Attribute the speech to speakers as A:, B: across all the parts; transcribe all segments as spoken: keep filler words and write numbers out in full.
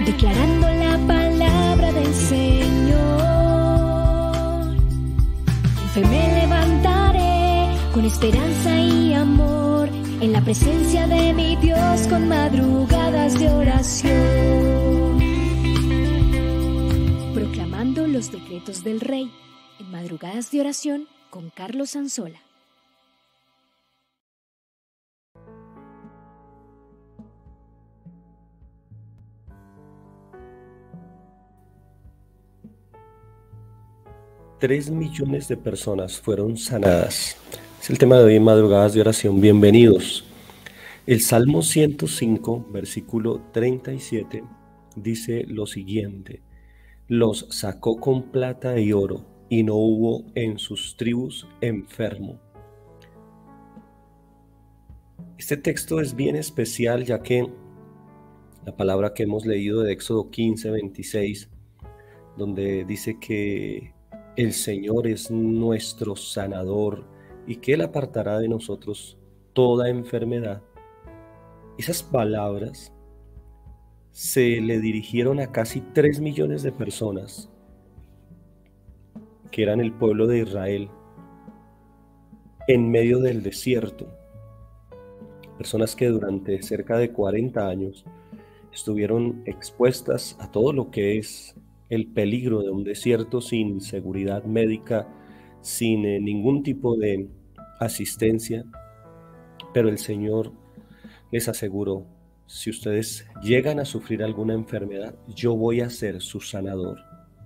A: declarando la palabra del Señor. En fe me levantaré con esperanza y amor, en la presencia de mi Dios con madrugadas de oración, proclamando los decretos del Rey en madrugadas de oración con Carlos Sanzola.
B: Tres millones de personas fueron sanadas. Es el tema de hoy en Madrugadas de Oración. Bienvenidos. El Salmo ciento cinco, versículo treinta y siete, dice lo siguiente: los sacó con plata y oro, y no hubo en sus tribus enfermo. Este texto es bien especial, ya que la palabra que hemos leído de Éxodo quince, veintiséis, donde dice que el Señor es nuestro sanador y que Él apartará de nosotros toda enfermedad. Esas palabras se le dirigieron a casi tres millones de personas que eran el pueblo de Israel en medio del desierto. Personas que durante cerca de cuarenta años estuvieron expuestas a todo lo que es el peligro de un desierto sin seguridad médica, sin eh, ningún tipo de asistencia. Pero el Señor les aseguró: si ustedes llegan a sufrir alguna enfermedad, yo voy a ser su sanador.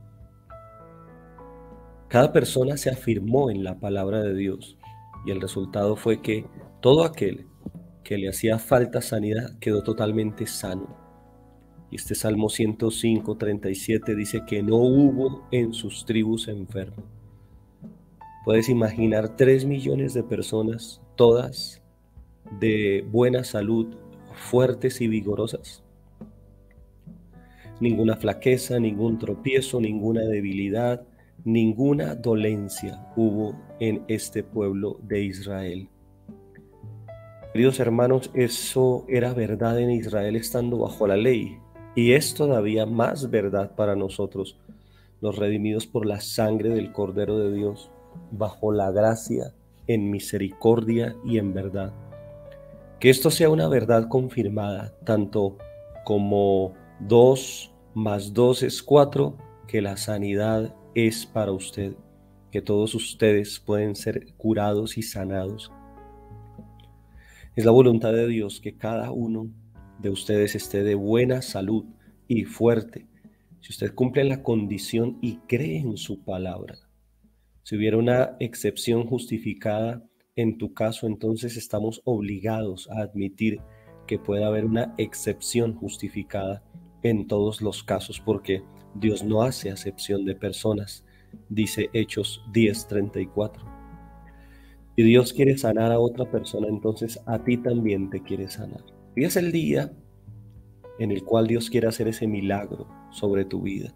B: Cada persona se afirmó en la palabra de Dios, y el resultado fue que todo aquel que le hacía falta sanidad quedó totalmente sano. Y este Salmo ciento cinco, treinta y siete dice que no hubo en sus tribus enfermo. Puedes imaginar tres millones de personas, todas de buena salud, fuertes y vigorosas. Ninguna flaqueza, ningún tropiezo, ninguna debilidad, ninguna dolencia hubo en este pueblo de Israel. Queridos hermanos, eso era verdad en Israel estando bajo la ley. Y es todavía más verdad para nosotros, los redimidos por la sangre del Cordero de Dios, bajo la gracia, en misericordia y en verdad. Que esto sea una verdad confirmada, tanto como dos más dos es cuatro, que la sanidad es para usted, que todos ustedes pueden ser curados y sanados. Es la voluntad de Dios que cada uno de ustedes esté de buena salud y fuerte, si usted cumple la condición y cree en su palabra. Si hubiera una excepción justificada en tu caso, entonces estamos obligados a admitir que puede haber una excepción justificada en todos los casos, porque Dios no hace acepción de personas, dice Hechos diez, treinta y cuatro. Si Dios quiere sanar a otra persona, entonces a ti también te quiere sanar. Hoy es el día en el cual Dios quiere hacer ese milagro sobre tu vida.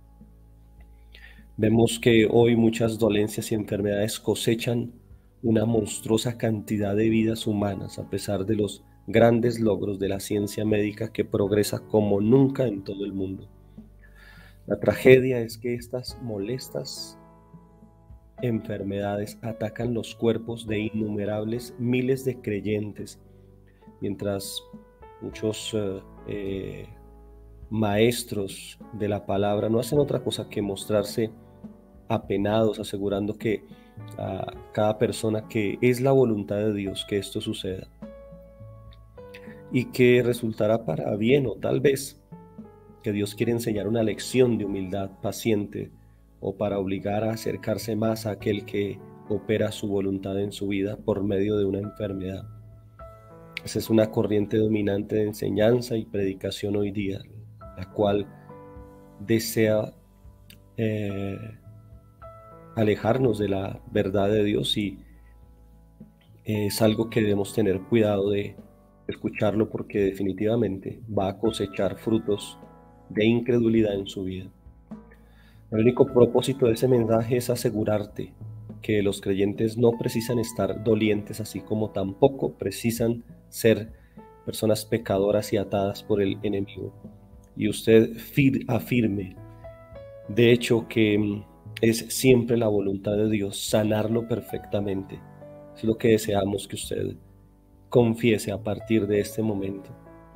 B: Vemos que hoy muchas dolencias y enfermedades cosechan una monstruosa cantidad de vidas humanas, a pesar de los grandes logros de la ciencia médica que progresa como nunca en todo el mundo. La tragedia es que estas molestas enfermedades atacan los cuerpos de innumerables miles de creyentes, mientras muchos eh, eh, maestros de la palabra no hacen otra cosa que mostrarse apenados, asegurando que a cada persona que es la voluntad de Dios que esto suceda y que resultará para bien, o tal vez que Dios quiere enseñar una lección de humildad paciente, o para obligar a acercarse más a aquel que opera su voluntad en su vida por medio de una enfermedad. Esa es una corriente dominante de enseñanza y predicación hoy día, la cual desea eh, alejarnos de la verdad de Dios, y eh, es algo que debemos tener cuidado de escucharlo, porque definitivamente va a cosechar frutos de incredulidad en su vida. El único propósito de ese mensaje es asegurarte que los creyentes no precisan estar dolientes, así como tampoco precisan ser personas pecadoras y atadas por el enemigo. y usted afirme, de hecho, que es siempre la voluntad de Dios sanarlo perfectamente. Es lo que deseamos que usted confiese a partir de este momento.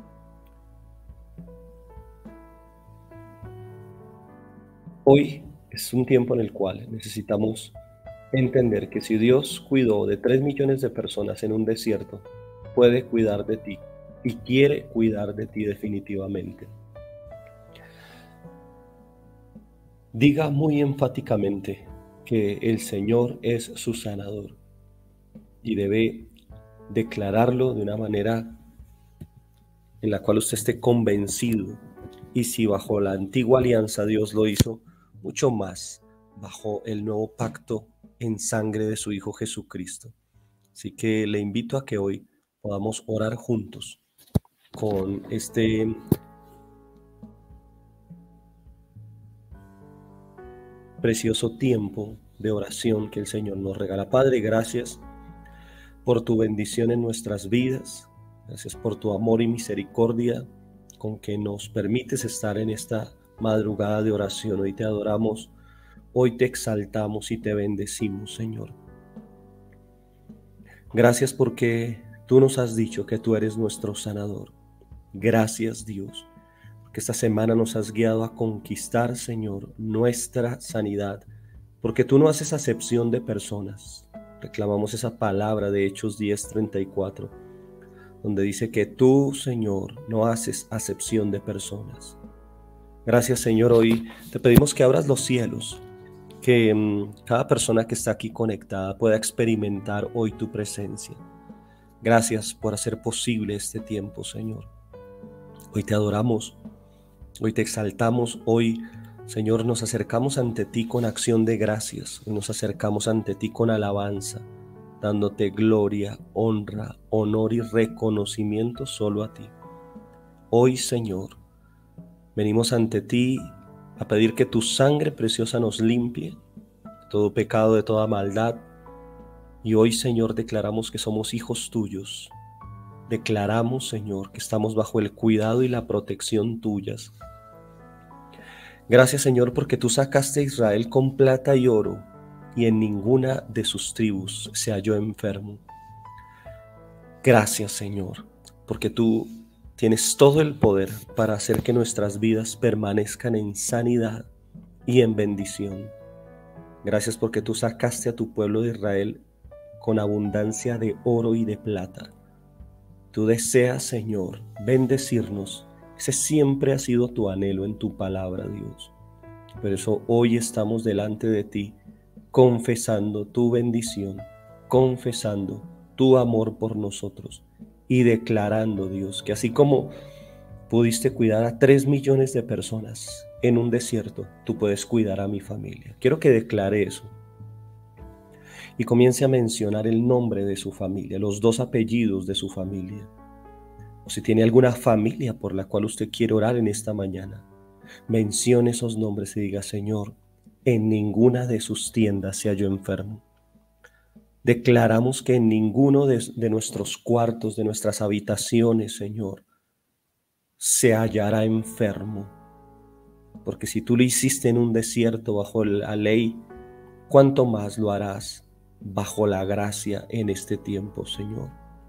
B: Hoy es un tiempo en el cual necesitamos entender que si Dios cuidó de tres millones de personas en un desierto, puede cuidar de ti y quiere cuidar de ti definitivamente. Diga muy enfáticamente que el Señor es su sanador y debe declararlo de una manera en la cual usted esté convencido. Y si bajo la antigua alianza Dios lo hizo, mucho más bajo el nuevo pacto en sangre de su Hijo Jesucristo. Así que le invito a que hoy podamos orar juntos con este precioso tiempo de oración que el Señor nos regala. Padre, gracias por tu bendición en nuestras vidas. Gracias por tu amor y misericordia con que nos permites estar en esta madrugada de oración. Hoy te adoramos, hoy te exaltamos y te bendecimos, Señor. Gracias porque tú nos has dicho que tú eres nuestro sanador. Gracias, Dios, porque esta semana nos has guiado a conquistar, Señor, nuestra sanidad, porque tú no haces acepción de personas. Reclamamos esa palabra de Hechos diez treinta y cuatro, donde dice que tú, Señor, no haces acepción de personas. Gracias, Señor. Hoy te pedimos que abras los cielos, que um, cada persona que está aquí conectada pueda experimentar hoy tu presencia. Gracias por hacer posible este tiempo, Señor. Hoy te adoramos, hoy te exaltamos, hoy, Señor, nos acercamos ante ti con acción de gracias, hoy nos acercamos ante ti con alabanza, dándote gloria, honra, honor y reconocimiento solo a ti. Hoy, Señor, venimos ante ti a pedir que tu sangre preciosa nos limpie de todo pecado, de toda maldad. Y hoy, Señor, declaramos que somos hijos tuyos. Declaramos, Señor, que estamos bajo el cuidado y la protección tuyas. Gracias, Señor, porque tú sacaste a Israel con plata y oro, y en ninguna de sus tribus se halló enfermo. Gracias, Señor, porque tú tienes todo el poder para hacer que nuestras vidas permanezcan en sanidad y en bendición. Gracias porque tú sacaste a tu pueblo de Israel con abundancia de oro y de plata. Tú deseas, Señor, bendecirnos. Ese siempre ha sido tu anhelo en tu palabra, Dios. Por eso hoy estamos delante de ti, confesando tu bendición, confesando tu amor por nosotros y declarando, Dios, que así como pudiste cuidar a tres millones de personas en un desierto, tú puedes cuidar a mi familia. Quiero que declare eso y comience a mencionar el nombre de su familia, los dos apellidos de su familia. O si tiene alguna familia por la cual usted quiere orar en esta mañana, mencione esos nombres y diga: Señor, en ninguna de sus tiendas se halló enfermo. Declaramos que en ninguno de, de nuestros cuartos, de nuestras habitaciones, Señor, se hallará enfermo. Porque si tú lo hiciste en un desierto bajo la ley, ¿cuánto más lo harás bajo la gracia en este tiempo, Señor?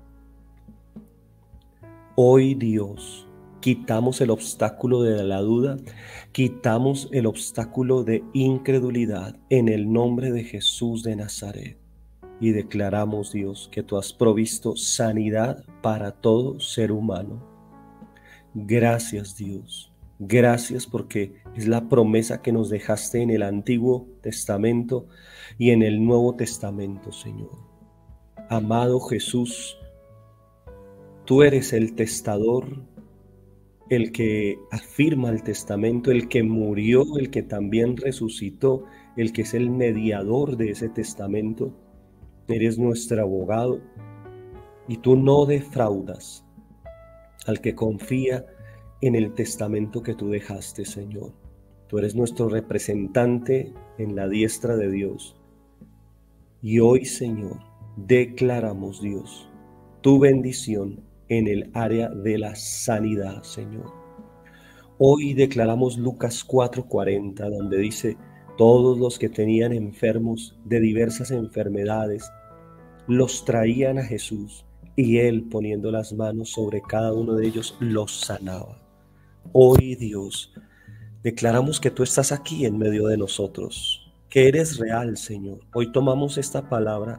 B: Hoy, Dios, quitamos el obstáculo de la duda, quitamos el obstáculo de incredulidad en el nombre de Jesús de Nazaret. Y declaramos, Dios, que tú has provisto sanidad para todo ser humano. Gracias, Dios. Gracias porque es la promesa que nos dejaste en el Antiguo Testamento y en el Nuevo Testamento, Señor. Amado Jesús, tú eres el testador, el que afirma el testamento, el que murió, el que también resucitó, el que es el mediador de ese testamento. Eres nuestro abogado y tú no defraudas al que confía en el testamento que tú dejaste, Señor. Tú eres nuestro representante en la diestra de Dios. Y hoy, Señor, declaramos, Dios, tu bendición en el área de la sanidad, Señor. Hoy declaramos Lucas cuatro cuarenta, donde dice: todos los que tenían enfermos de diversas enfermedades los traían a Jesús, y Él, poniendo las manos sobre cada uno de ellos, los sanaba. Hoy, Dios, declaramos que tú estás aquí en medio de nosotros, que eres real, Señor. Hoy tomamos esta palabra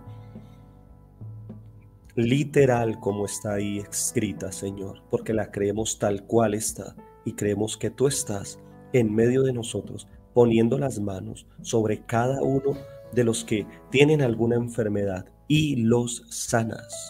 B: literal como está ahí escrita, Señor, porque la creemos tal cual está, y creemos que tú estás en medio de nosotros, poniendo las manos sobre cada uno de los que tienen alguna enfermedad y los sanas.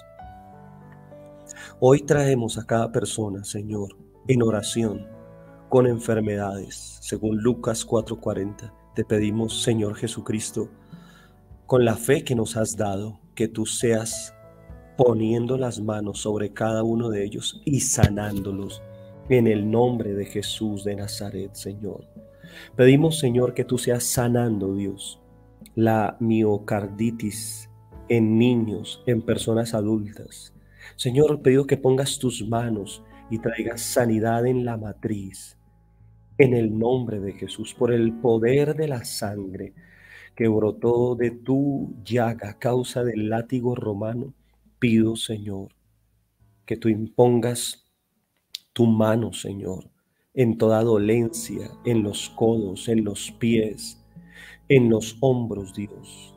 B: Hoy traemos a cada persona, Señor, en oración, con enfermedades, según Lucas cuatro cuarenta. Te pedimos, Señor Jesucristo, con la fe que nos has dado, que tú seas poniendo las manos sobre cada uno de ellos y sanándolos en el nombre de Jesús de Nazaret, Señor. Pedimos, Señor, que tú seas sanando, Dios, la miocarditis en niños, en personas adultas. Señor, pido que pongas tus manos y traigas sanidad en la matriz, en el nombre de Jesús, por el poder de la sangre que brotó de tu llaga a causa del látigo romano. Pido, Señor, que tú impongas tu mano, Señor, en toda dolencia, en los codos, en los pies, en los hombros, Dios.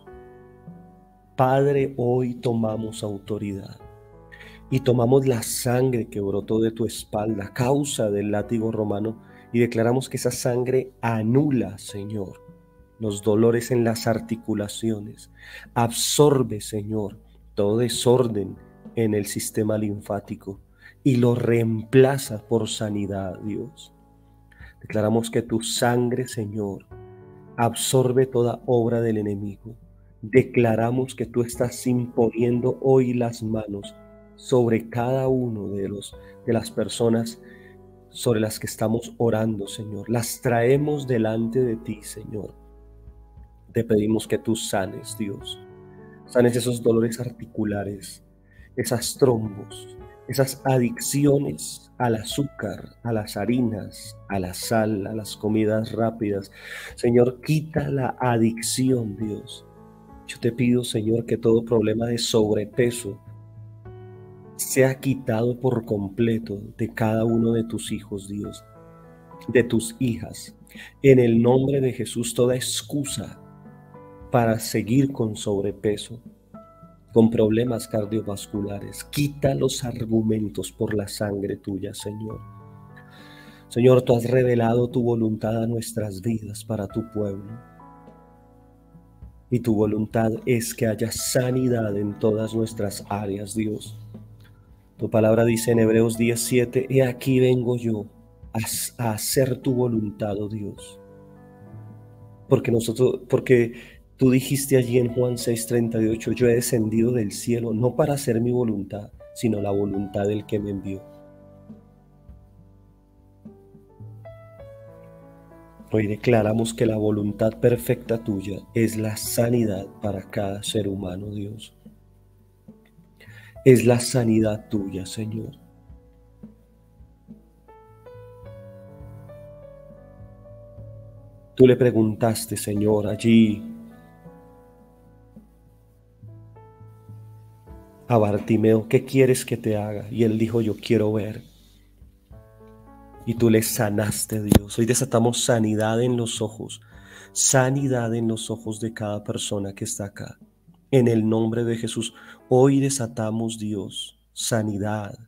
B: Padre, hoy tomamos autoridad y tomamos la sangre que brotó de tu espalda a causa del látigo romano y declaramos que esa sangre anula, Señor, los dolores en las articulaciones. Absorbe, Señor, todo desorden en el sistema linfático y lo reemplaza por sanidad, Dios. Declaramos que tu sangre, Señor, absorbe toda obra del enemigo. Declaramos que tú estás imponiendo hoy las manos sobre cada uno de los de las personas sobre las que estamos orando, Señor. Las traemos delante de ti, Señor. Te pedimos que tú sanes, Dios. Sanes esos dolores articulares, esas trombos, esas adicciones al azúcar, a las harinas, a la sal, a las comidas rápidas. Señor, quita la adicción, Dios. Yo te pido, Señor, que todo problema de sobrepeso sea quitado por completo de cada uno de tus hijos, Dios, de tus hijas. En el nombre de Jesús, toda excusa para seguir con sobrepeso, con problemas cardiovasculares, quita los argumentos por la sangre tuya, Señor. Señor, tú has revelado tu voluntad a nuestras vidas para tu pueblo. Y tu voluntad es que haya sanidad en todas nuestras áreas, Dios. Tu palabra dice en Hebreos diez siete, he aquí vengo yo a, a hacer tu voluntad, oh Dios. Porque nosotros, porque tú dijiste allí en Juan seis treinta y ocho, yo he descendido del cielo no para hacer mi voluntad, sino la voluntad del que me envió. Hoy declaramos que la voluntad perfecta tuya es la sanidad para cada ser humano, Dios. Es la sanidad tuya, Señor. Tú le preguntaste, Señor, allí a Bartimeo, ¿qué quieres que te haga? Y él dijo, yo quiero ver. Y tú le sanaste, Dios. Hoy desatamos sanidad en los ojos, sanidad en los ojos de cada persona que está acá. En el nombre de Jesús, hoy desatamos, Dios, sanidad.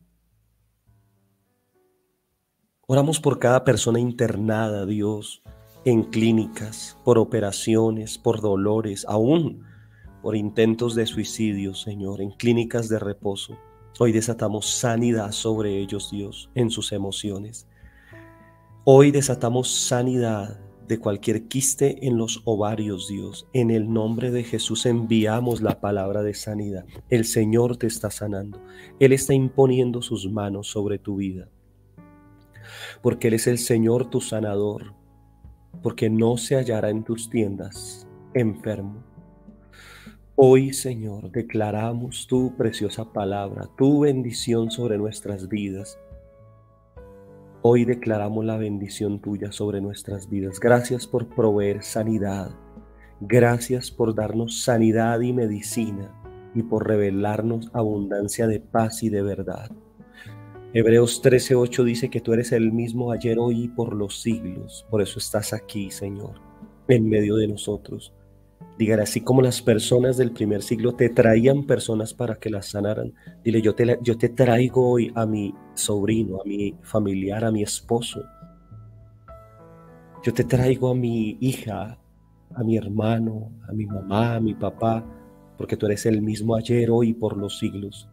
B: Oramos por cada persona internada, Dios, en clínicas, por operaciones, por dolores, aún por intentos de suicidio, Señor, en clínicas de reposo. Hoy desatamos sanidad sobre ellos, Dios, en sus emociones. Hoy desatamos sanidad de cualquier quiste en los ovarios, Dios. En el nombre de Jesús enviamos la palabra de sanidad. El Señor te está sanando. Él está imponiendo sus manos sobre tu vida. Porque Él es el Señor tu sanador. Porque no se hallará en tus tiendas enfermo. Hoy, Señor, declaramos tu preciosa palabra, tu bendición sobre nuestras vidas. Hoy declaramos la bendición tuya sobre nuestras vidas. Gracias por proveer sanidad. Gracias por darnos sanidad y medicina y por revelarnos abundancia de paz y de verdad. Hebreos trece ocho dice que tú eres el mismo ayer, hoy y por los siglos. Por eso estás aquí, Señor, en medio de nosotros. Dígale, así como las personas del primer siglo te traían personas para que las sanaran, dile, yo te, yo te traigo hoy a mi sobrino, a mi familiar, a mi esposo. Yo te traigo a mi hija, a mi hermano, a mi mamá, a mi papá, porque tú eres el mismo ayer, hoy y por los siglos.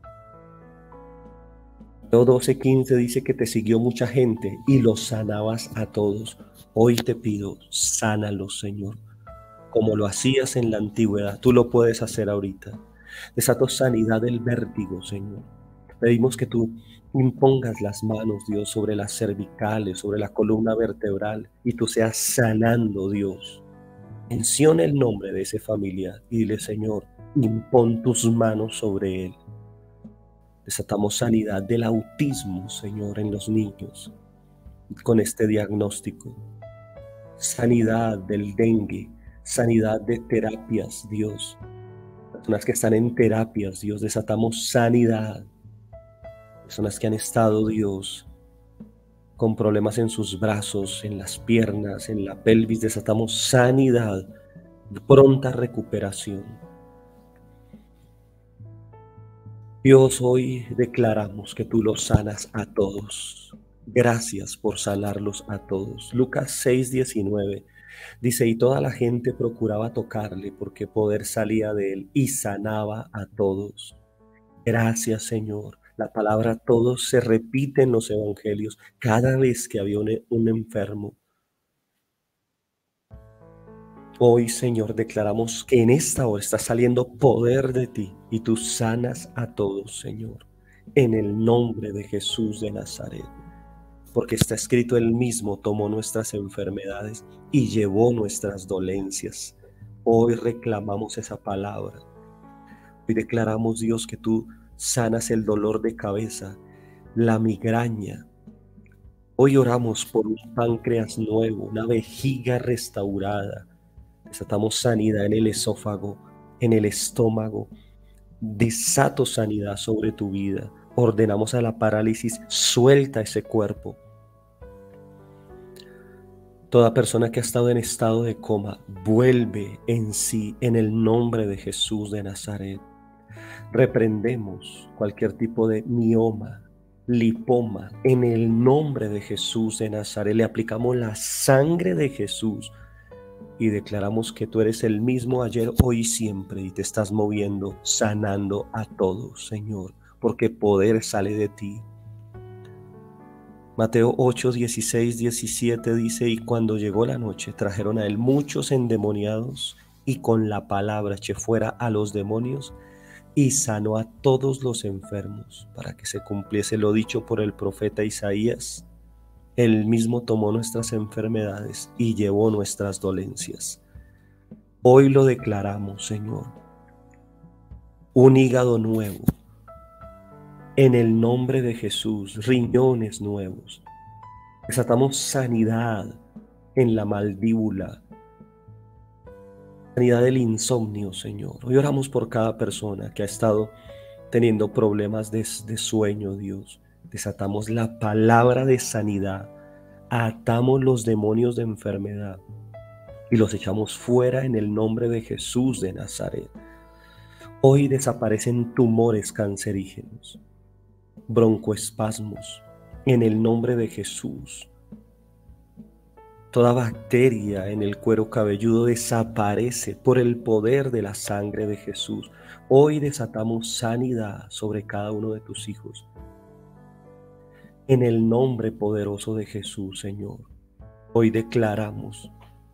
B: Mateo doce quince dice que te siguió mucha gente y los sanabas a todos. Hoy te pido, sánalos, Señor. Como lo hacías en la antigüedad, tú lo puedes hacer ahorita. Desato sanidad del vértigo, Señor. Pedimos que tú impongas las manos, Dios, sobre las cervicales, sobre la columna vertebral, y tú seas sanando, Dios. Menciona el nombre de ese familiar y dile, Señor, impón tus manos sobre él. Desatamos sanidad del autismo, Señor, en los niños, con este diagnóstico. Sanidad del dengue. Sanidad de terapias, Dios. Personas que están en terapias, Dios, desatamos sanidad. Personas que han estado, Dios, con problemas en sus brazos, en las piernas, en la pelvis, desatamos sanidad, pronta recuperación. Dios, hoy declaramos que tú los sanas a todos. Gracias por sanarlos a todos. Lucas seis diecinueve. Dice, y toda la gente procuraba tocarle porque poder salía de él y sanaba a todos. Gracias, Señor. La palabra todos se repite en los evangelios cada vez que había un, un enfermo. Hoy, Señor, declaramos que en esta hora está saliendo poder de ti y tú sanas a todos, Señor, en el nombre de Jesús de Nazaret. Porque está escrito, él mismo tomó nuestras enfermedades y llevó nuestras dolencias. Hoy reclamamos esa palabra. Hoy declaramos, Dios, que tú sanas el dolor de cabeza, la migraña. Hoy oramos por un páncreas nuevo, una vejiga restaurada. Desatamos sanidad en el esófago, en el estómago. Desato sanidad sobre tu vida. Ordenamos a la parálisis, suelta ese cuerpo. Toda persona que ha estado en estado de coma, vuelve en sí en el nombre de Jesús de Nazaret. Reprendemos cualquier tipo de mioma, lipoma, en el nombre de Jesús de Nazaret. Le aplicamos la sangre de Jesús y declaramos que tú eres el mismo ayer, hoy y siempre, y te estás moviendo, sanando a todos, Señor, porque poder sale de ti. Mateo ocho, dieciséis, diecisiete dice, y cuando llegó la noche trajeron a él muchos endemoniados y con la palabra eché fuera a los demonios y sanó a todos los enfermos, para que se cumpliese lo dicho por el profeta Isaías. Él mismo tomó nuestras enfermedades y llevó nuestras dolencias. Hoy lo declaramos, Señor, un hígado nuevo, en el nombre de Jesús, riñones nuevos. Desatamos sanidad en la mandíbula, sanidad del insomnio, Señor. Hoy oramos por cada persona que ha estado teniendo problemas de, de sueño, Dios. Desatamos la palabra de sanidad, atamos los demonios de enfermedad y los echamos fuera en el nombre de Jesús de Nazaret. Hoy desaparecen tumores cancerígenos, broncoespasmos, en el nombre de Jesús. Toda bacteria en el cuero cabelludo desaparece por el poder de la sangre de Jesús. Hoy desatamos sanidad sobre cada uno de tus hijos. En el nombre poderoso de Jesús, Señor, hoy declaramos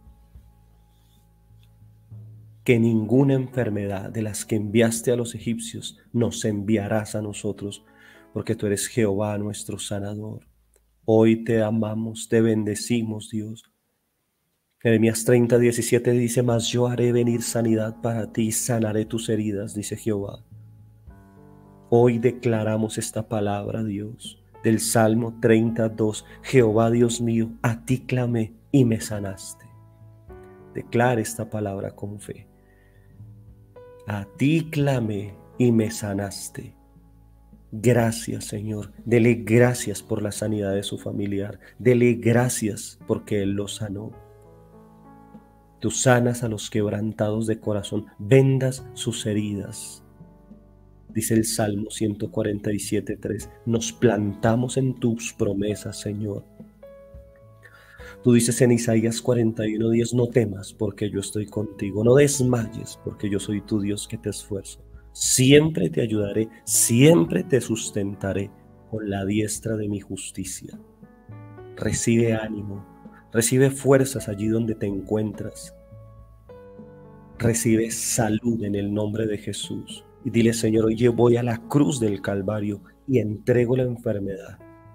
B: que ninguna enfermedad de las que enviaste a los egipcios nos enviarás a nosotros, porque tú eres Jehová nuestro sanador. Hoy te amamos, te bendecimos, Dios. Jeremías treinta, diecisiete dice, mas yo haré venir sanidad para ti y sanaré tus heridas, dice Jehová. Hoy declaramos esta palabra, Dios. del Salmo treinta y dos. Jehová Dios mío, a ti clamé y me sanaste. Declare esta palabra con fe. A ti clamé y me sanaste. Gracias, Señor. Dele gracias por la sanidad de su familiar. Dele gracias porque Él lo sanó. Tú sanas a los quebrantados de corazón, vendas sus heridas. Dice el Salmo ciento cuarenta y siete, tres. Nos plantamos en tus promesas, Señor. Tú dices en Isaías cuarenta y uno, diez, no temas porque yo estoy contigo, no desmayes porque yo soy tu Dios que te esfuerzo. Siempre te ayudaré, siempre te sustentaré con la diestra de mi justicia. Recibe ánimo, recibe fuerzas allí donde te encuentras. Recibe salud en el nombre de Jesús. Y dile, Señor, hoy voy a la cruz del Calvario y entrego la enfermedad.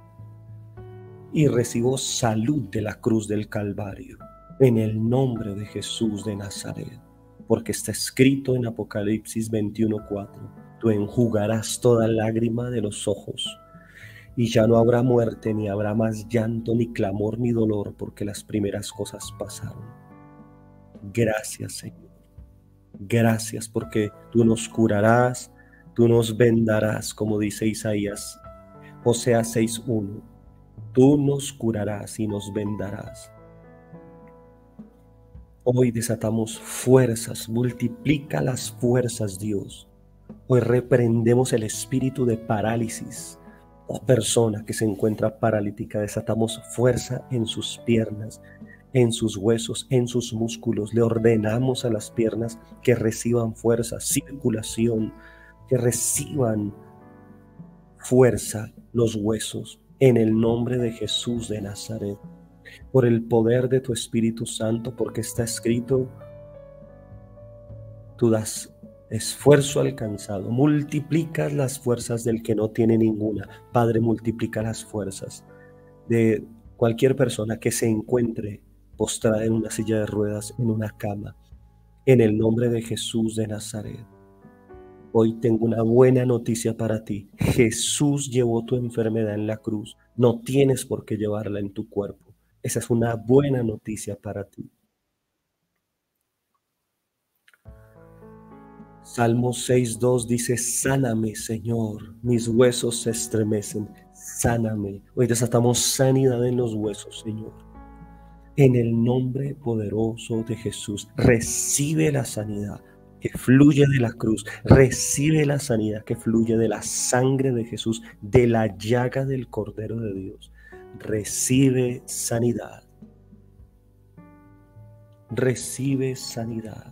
B: Y recibo salud de la cruz del Calvario, en el nombre de Jesús de Nazaret, porque está escrito en Apocalipsis veintiuno, cuatro, tú enjugarás toda lágrima de los ojos, y ya no habrá muerte, ni habrá más llanto, ni clamor, ni dolor, porque las primeras cosas pasaron. Gracias, Señor. Gracias porque tú nos curarás, tú nos vendarás, como dice Isaías, Oseas seis, uno. Tú nos curarás y nos vendarás. Hoy desatamos fuerzas, multiplica las fuerzas, Dios. Hoy reprendemos el espíritu de parálisis. O persona que se encuentra paralítica, desatamos fuerza en sus piernas, en sus huesos, en sus músculos. Le ordenamos a las piernas que reciban fuerza, circulación, que reciban fuerza los huesos. En el nombre de Jesús de Nazaret, por el poder de tu Espíritu Santo, porque está escrito, tú das esfuerzo alcanzado, multiplicas las fuerzas del que no tiene ninguna. Padre, multiplica las fuerzas de cualquier persona que se encuentre postrada en una silla de ruedas, en una cama, en el nombre de Jesús de Nazaret. Hoy tengo una buena noticia para ti. Jesús llevó tu enfermedad en la cruz. No tienes por qué llevarla en tu cuerpo. Esa es una buena noticia para ti. Salmo seis, dos dice, sáname, Señor. Mis huesos se estremecen. Sáname. Hoy desatamos sanidad en los huesos, Señor. En el nombre poderoso de Jesús, recibe la sanidad que fluye de la cruz, recibe la sanidad que fluye de la sangre de Jesús, de la llaga del Cordero de Dios. Recibe sanidad. Recibe sanidad.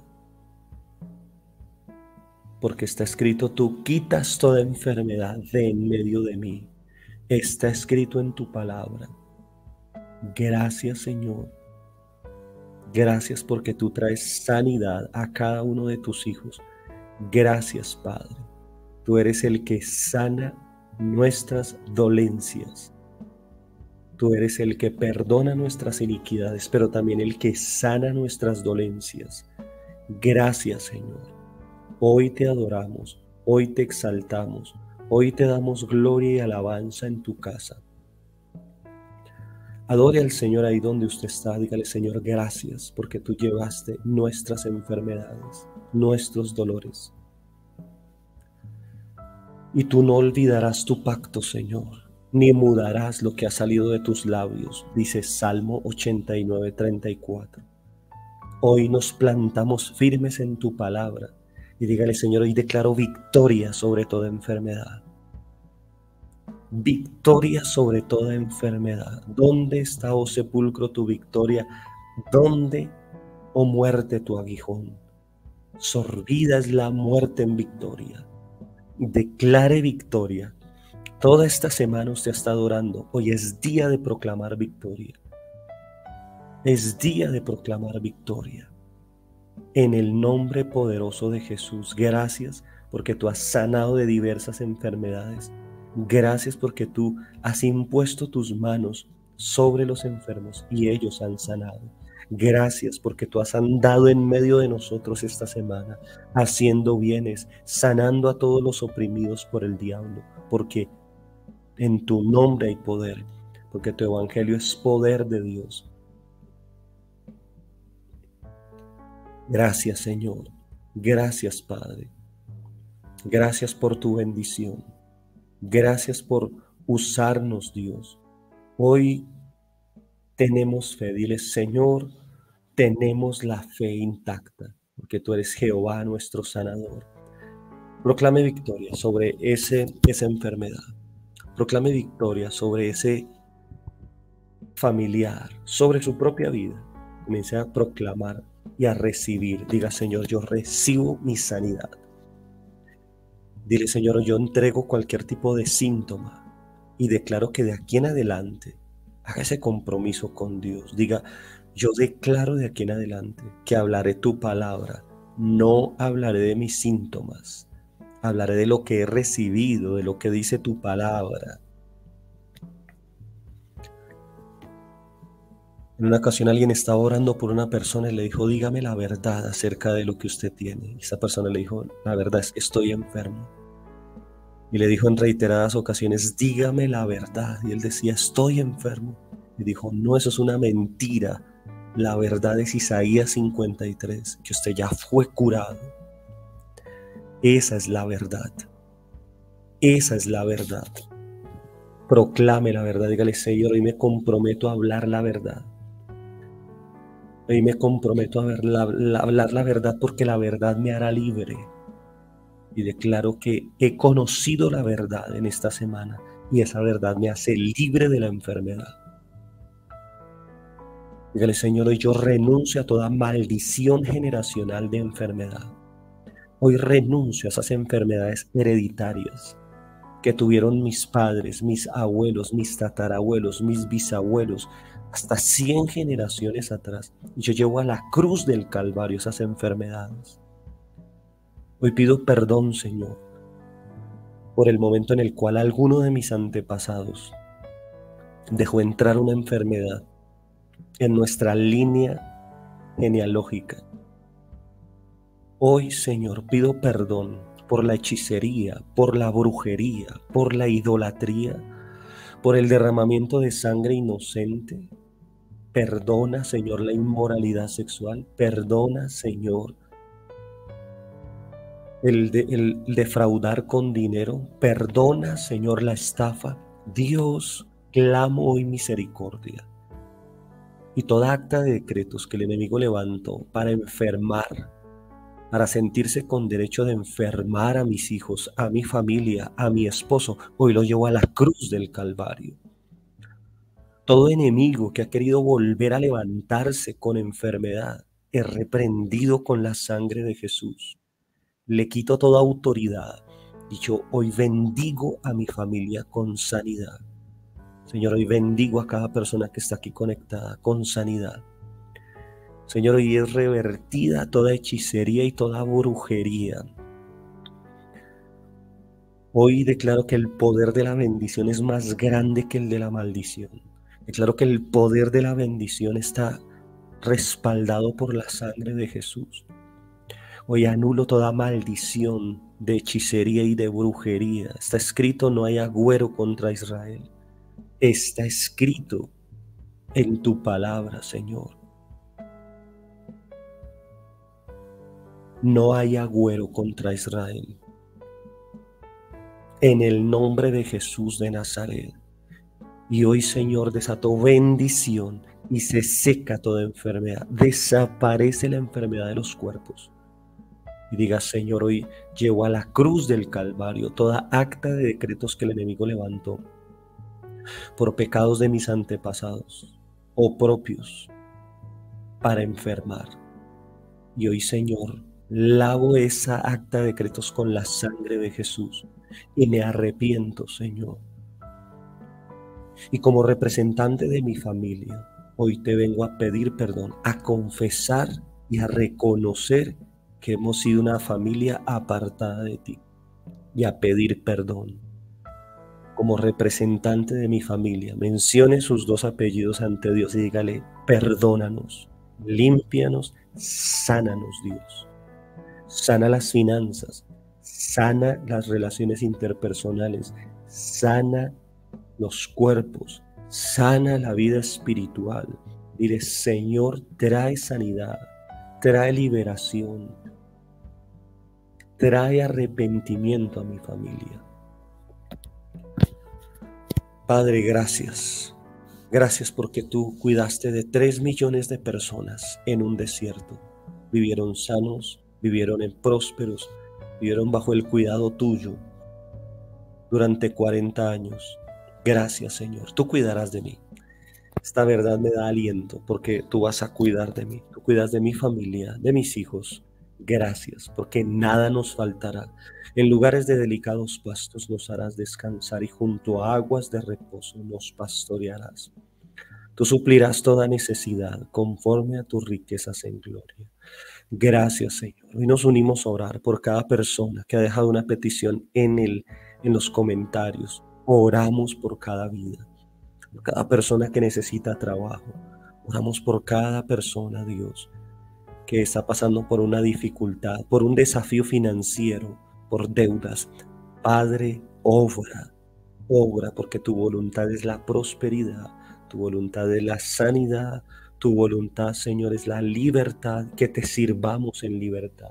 B: Porque está escrito, tú quitas toda enfermedad de en medio de mí. Está escrito en tu palabra. Gracias, Señor. Gracias porque tú traes sanidad a cada uno de tus hijos. Gracias, Padre. Tú eres el que sana nuestras dolencias. Tú eres el que perdona nuestras iniquidades, pero también el que sana nuestras dolencias. Gracias, Señor. Hoy te adoramos, hoy te exaltamos, hoy te damos gloria y alabanza en tu casa. Adore al Señor ahí donde usted está. Dígale, Señor, gracias porque tú llevaste nuestras enfermedades, nuestros dolores. Y tú no olvidarás tu pacto, Señor, ni mudarás lo que ha salido de tus labios, dice Salmo ochenta y nueve, treinta y cuatro. Hoy nos plantamos firmes en tu palabra y dígale, Señor, hoy declaro victoria sobre toda enfermedad. Victoria sobre toda enfermedad. ¿Dónde está, oh sepulcro, tu victoria? ¿Dónde, oh muerte, tu aguijón? Sorbida es la muerte en victoria. Declare victoria. Toda esta semana usted está adorando. Hoy es día de proclamar victoria. Es día de proclamar victoria. En el nombre poderoso de Jesús, gracias porque tú has sanado de diversas enfermedades. Gracias porque tú has impuesto tus manos sobre los enfermos y ellos han sanado. Gracias porque tú has andado en medio de nosotros esta semana, haciendo bienes, sanando a todos los oprimidos por el diablo, porque En tu nombre hay poder, porque tu evangelio es poder de Dios. Gracias, Señor. Gracias, Padre. Gracias por tu bendición. Gracias por usarnos, Dios. Hoy tenemos fe. Dile, Señor, tenemos la fe intacta, porque tú eres Jehová, nuestro sanador. Proclame victoria sobre ese, esa enfermedad. Proclame victoria sobre ese familiar, sobre su propia vida. Comience a proclamar y a recibir. Diga, Señor, yo recibo mi sanidad. Dile, Señor, yo entrego cualquier tipo de síntoma y declaro que de aquí en adelante haga ese compromiso con Dios. Diga, yo declaro de aquí en adelante que hablaré tu palabra. No hablaré de mis síntomas. Hablaré de lo que he recibido, de lo que dice tu palabra. En una ocasión alguien estaba orando por una persona y le dijo, dígame la verdad acerca de lo que usted tiene. Y esa persona le dijo, la verdad es que estoy enfermo. Y le dijo en reiteradas ocasiones, dígame la verdad. Y él decía, estoy enfermo. Y dijo, no, eso es una mentira. La verdad es Isaías cincuenta y tres, que usted ya fue curado. Esa es la verdad. Esa es la verdad. Proclame la verdad. Dígale, Señor, hoy me comprometo a hablar la verdad. Hoy me comprometo a, ver la, la, hablar la verdad porque la verdad me hará libre. Y declaro que he conocido la verdad en esta semana y esa verdad me hace libre de la enfermedad. Dígale, Señor, hoy yo renuncio a toda maldición generacional de enfermedad. Hoy renuncio a esas enfermedades hereditarias que tuvieron mis padres, mis abuelos, mis tatarabuelos, mis bisabuelos, hasta cien generaciones atrás. Y yo llevo a la cruz del Calvario esas enfermedades. Hoy pido perdón, Señor, por el momento en el cual alguno de mis antepasados dejó entrar una enfermedad en nuestra línea genealógica. Hoy, Señor, pido perdón por la hechicería, por la brujería, por la idolatría, por el derramamiento de sangre inocente. Perdona, Señor, la inmoralidad sexual. Perdona, Señor, el, de, el defraudar con dinero. Perdona, Señor, la estafa. Dios, clamo hoy misericordia. Y toda acta de decretos que el enemigo levantó para enfermar, para sentirse con derecho de enfermar a mis hijos, a mi familia, a mi esposo, hoy lo llevo a la cruz del Calvario. Todo enemigo que ha querido volver a levantarse con enfermedad es reprendido con la sangre de Jesús. Le quito toda autoridad y yo hoy bendigo a mi familia con sanidad. Señor, hoy bendigo a cada persona que está aquí conectada con sanidad. Señor, hoy es revertida toda hechicería y toda brujería. Hoy declaro que el poder de la bendición es más grande que el de la maldición. Declaro que el poder de la bendición está respaldado por la sangre de Jesús. Hoy anulo toda maldición de hechicería y de brujería. Está escrito, no hay agüero contra Israel. Está escrito en tu palabra, Señor. No hay agüero contra Israel. En el nombre de Jesús de Nazaret. Y hoy, Señor, desato bendición y se seca toda enfermedad. Desaparece la enfermedad de los cuerpos. Y diga, Señor, hoy llevo a la cruz del Calvario toda acta de decretos que el enemigo levantó por pecados de mis antepasados o propios para enfermar. Y hoy, Señor, lavo esa acta de decretos con la sangre de Jesús y me arrepiento, Señor. Y como representante de mi familia, hoy te vengo a pedir perdón, a confesar y a reconocer que hemos sido una familia apartada de ti y a pedir perdón. Como representante de mi familia, mencione sus dos apellidos ante Dios y dígale, perdónanos, límpianos, sánanos, Dios. Sana las finanzas, sana las relaciones interpersonales, sana los cuerpos, sana la vida espiritual. Dile, Señor, trae sanidad, trae liberación, trae arrepentimiento a mi familia. Padre, gracias. Gracias porque tú cuidaste de tres millones de personas en un desierto. Vivieron sanos, vivieron en prósperos, vivieron bajo el cuidado tuyo durante cuarenta años. Gracias, Señor. Tú cuidarás de mí. Esta verdad me da aliento porque tú vas a cuidar de mí. Tú cuidas de mi familia, de mis hijos. Gracias, porque nada nos faltará. En lugares de delicados pastos nos harás descansar y junto a aguas de reposo nos pastorearás. Tú suplirás toda necesidad conforme a tus riquezas en gloria. Gracias, Señor. Hoy nos unimos a orar por cada persona que ha dejado una petición en, el, en los comentarios. Oramos por cada vida, por cada persona que necesita trabajo. Oramos por cada persona, Dios, que está pasando por una dificultad, por un desafío financiero, por deudas. Padre, obra, obra, porque tu voluntad es la prosperidad, tu voluntad es la sanidad, tu voluntad, Señor, es la libertad, que te sirvamos en libertad.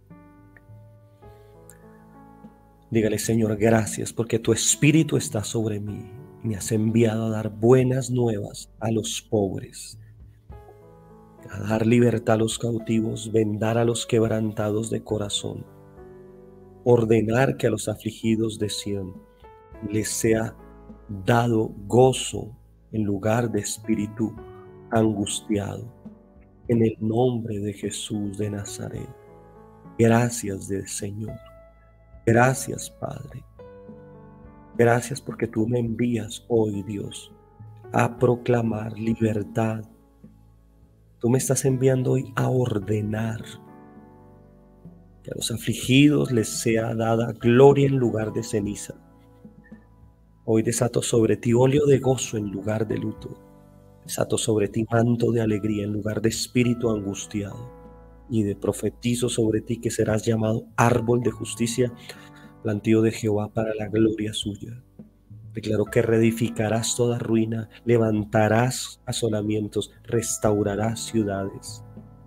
B: Dígale, Señor, gracias porque tu Espíritu está sobre mí y me has enviado a dar buenas nuevas a los pobres, a dar libertad a los cautivos, vendar a los quebrantados de corazón, ordenar que a los afligidos de Sión les sea dado gozo en lugar de espíritu angustiado. En el nombre de Jesús de Nazaret. Gracias, del Señor. Gracias, Padre. Gracias porque tú me envías hoy, Dios, a proclamar libertad. Tú me estás enviando hoy a ordenar que a los afligidos les sea dada gloria en lugar de ceniza. Hoy desato sobre ti óleo de gozo en lugar de luto. Desato sobre ti manto de alegría en lugar de espíritu angustiado. Y de profetizo sobre ti que serás llamado árbol de justicia, plantío de Jehová para la gloria suya. Declaro que reedificarás toda ruina, levantarás asolamientos, restaurarás ciudades.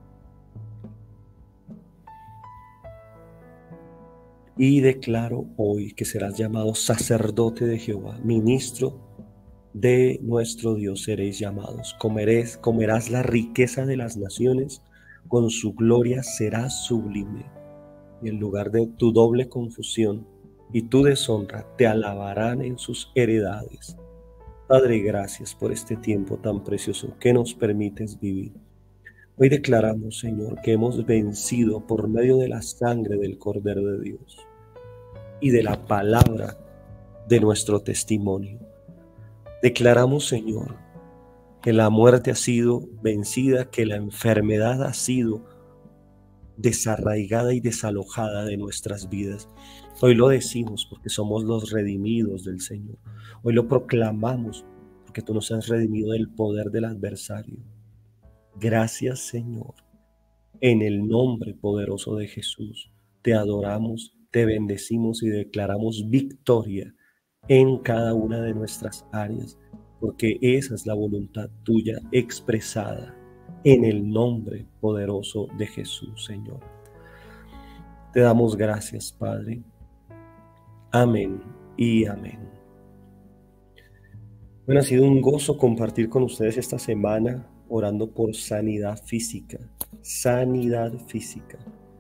B: Y declaro hoy que serás llamado sacerdote de Jehová, ministro de nuestro Dios seréis llamados. Comeréis, comerás la riqueza de las naciones, con su gloria serás sublime. Y en lugar de tu doble confusión y tu deshonra, te alabarán en sus heredades. Padre, gracias por este tiempo tan precioso que nos permites vivir. Hoy declaramos, Señor, que hemos vencido por medio de la sangre del Cordero de Dios y de la palabra de nuestro testimonio. Declaramos, Señor, que la muerte ha sido vencida, que la enfermedad ha sido desarraigada y desalojada de nuestras vidas. Hoy lo decimos porque somos los redimidos del Señor. Hoy lo proclamamos porque tú nos has redimido del poder del adversario. Gracias, Señor. En el nombre poderoso de Jesús, te adoramos, te bendecimos y declaramos victoria en cada una de nuestras áreas, porque esa es la voluntad tuya expresada en el nombre poderoso de Jesús, Señor. Te damos gracias, Padre. Amén y amén. Bueno, ha sido un gozo compartir con ustedes esta semana orando por sanidad física, sanidad física.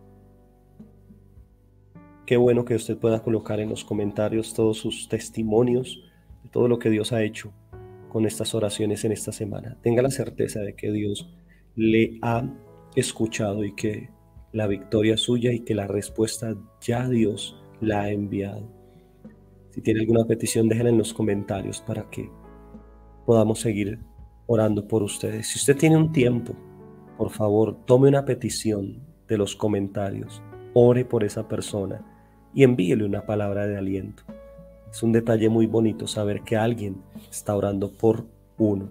B: Qué bueno que usted pueda colocar en los comentarios todos sus testimonios de todo lo que Dios ha hecho con estas oraciones en esta semana. Tenga la certeza de que Dios le ha escuchado y que la victoria es suya y que la respuesta ya Dios la ha enviado. Si tiene alguna petición, déjenla en los comentarios para que podamos seguir orando por ustedes. Si usted tiene un tiempo, por favor, tome una petición de los comentarios, ore por esa persona y envíele una palabra de aliento. Es un detalle muy bonito saber que alguien está orando por uno.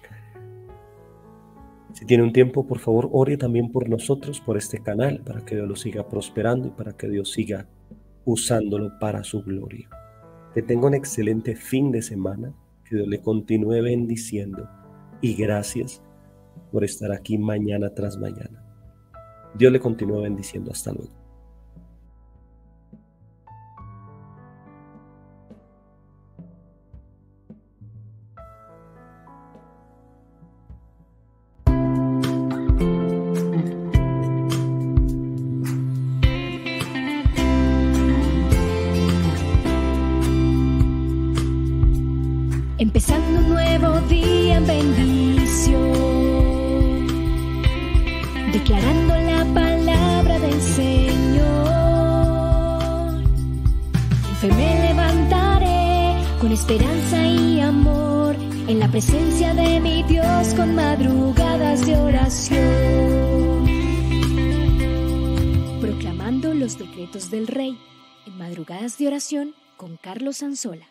B: Si tiene un tiempo, por favor, ore también por nosotros, por este canal, para que Dios lo siga prosperando y para que Dios siga usándolo para su gloria. Que tenga un excelente fin de semana. que Dios le continúe bendiciendo y gracias por estar aquí mañana tras mañana. Dios le continúe bendiciendo. Hasta luego.
A: Empezando un nuevo día en bendición, declarando la palabra del Señor. En fe me levantaré con esperanza y amor, en la presencia de mi Dios con madrugadas de oración. Proclamando los decretos del Rey, en madrugadas de oración con Carlos Anzola.